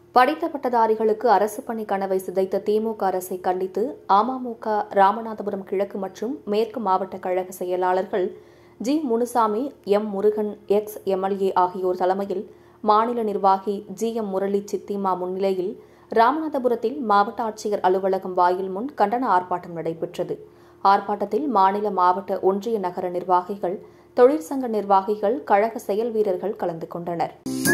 படித்த பட்டதாரிகளுக்கு அரசு பணி கனவை சிதைத்த திமுக அரசை கண்டித்து அமமுக ராமநாதபுரம் கிழக்கு மற்றும் மேற்கு மாவட்ட கழக செயலாளர்கள் G. Munusamy, M. Murugan, ex MLA ஆகியோர் தலைமையில் மாநில நிர்வாகி ஜி. எம். முரளி சித்திமா முன்னிலையில் ராமநாதபுரத்தில் மாவட்ட ஆட்சியர் அலுவலகம் வாயில் முன் கண்டன ஆர்ப்பாட்டம் நடைபெற்றது. ஆர்ப்பாட்டத்தில் மாநில, மாவட்ட, ஒன்றிய, நகர நிர்வாகிகள், தொழிற்சங்க நிர்வாகிகள், கழக செயல் வீரர்கள் கலந்து கொண்டனர்.